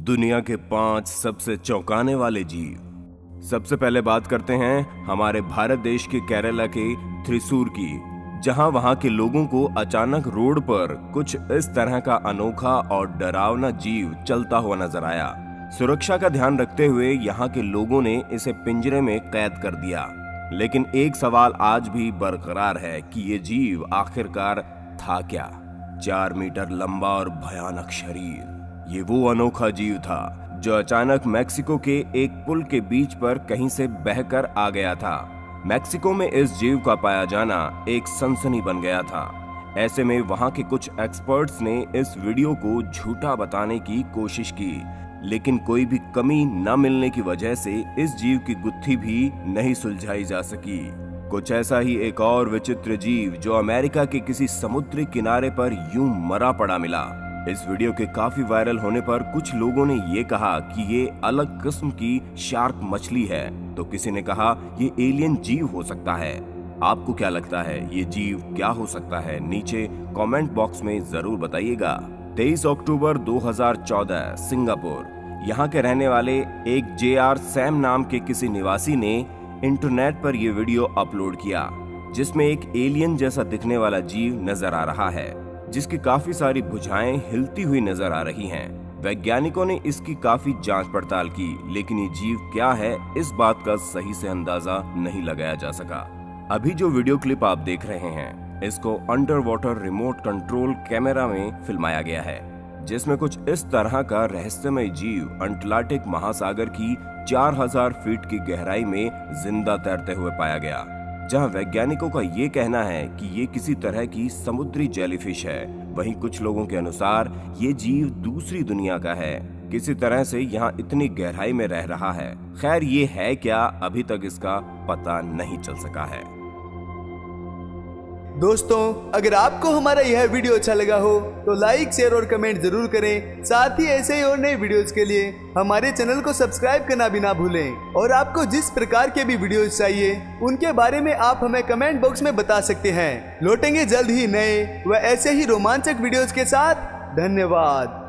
दुनिया के 5 सबसे चौंकाने वाले जीव। सबसे पहले बात करते हैं हमारे भारत देश के केरला के थ्रिसूर की, जहां वहां के लोगों को अचानक रोड पर कुछ इस तरह का अनोखा और डरावना जीव चलता हुआ नजर आया। सुरक्षा का ध्यान रखते हुए यहाँ के लोगों ने इसे पिंजरे में कैद कर दिया, लेकिन एक सवाल आज भी बरकरार है कि ये जीव आखिरकार था क्या। 4 मीटर लंबा और भयानक शरीर, ये वो अनोखा जीव था जो अचानक मैक्सिको के एक पुल के बीच पर कहीं से बहकर आ गया था। मैक्सिको में इस जीव का पाया जाना एक सनसनी बन गया था। ऐसे में वहां के कुछ एक्सपर्ट्स ने इस वीडियो को झूठा बताने की कोशिश की, लेकिन कोई भी कमी न मिलने की वजह से इस जीव की गुत्थी भी नहीं सुलझाई जा सकी। कुछ ऐसा ही एक और विचित्र जीव जो अमेरिका के किसी समुद्री किनारे पर यूं मरा पड़ा मिला। इस वीडियो के काफी वायरल होने पर कुछ लोगों ने ये कहा कि ये अलग किस्म की शार्क मछली है, तो किसी ने कहा ये एलियन जीव हो सकता है। आपको क्या लगता है ये जीव क्या हो सकता है? नीचे कमेंट बॉक्स में जरूर बताइएगा। 23 अक्टूबर 2014 सिंगापुर, यहाँ के रहने वाले एक JR सैम नाम के किसी निवासी ने इंटरनेट पर यह वीडियो अपलोड किया, जिसमें एक एलियन जैसा दिखने वाला जीव नजर आ रहा है, जिसकी काफी सारी भुजाएं हिलती हुई नजर आ रही हैं। वैज्ञानिकों ने इसकी काफी जांच पड़ताल की, लेकिन ये जीव क्या है इस बात का सही से अंदाजा नहीं लगाया जा सका। अभी जो वीडियो क्लिप आप देख रहे हैं, इसको under water remote control camera में फिल्माया गया है, जिसमें कुछ इस तरह का रहस्यमय जीव अंटार्कटिक महासागर की 4000 फीट की गहराई में जिंदा तैरते हुए पाया गया, जहां वैज्ञानिकों का ये कहना है कि ये किसी तरह की समुद्री जेलीफिश है। वहीं कुछ लोगों के अनुसार ये जीव दूसरी दुनिया का है, किसी तरह से यहाँ इतनी गहराई में रह रहा है। खैर ये है क्या, अभी तक इसका पता नहीं चल सका है। दोस्तों, अगर आपको हमारा यह वीडियो अच्छा लगा हो तो लाइक, शेयर और कमेंट जरूर करें। साथ ही ऐसे ही और नए वीडियोस के लिए हमारे चैनल को सब्सक्राइब करना भी ना भूलें। और आपको जिस प्रकार के भी वीडियोस चाहिए उनके बारे में आप हमें कमेंट बॉक्स में बता सकते हैं। लौटेंगे जल्द ही नए व ऐसे ही रोमांचक वीडियोस के साथ। धन्यवाद।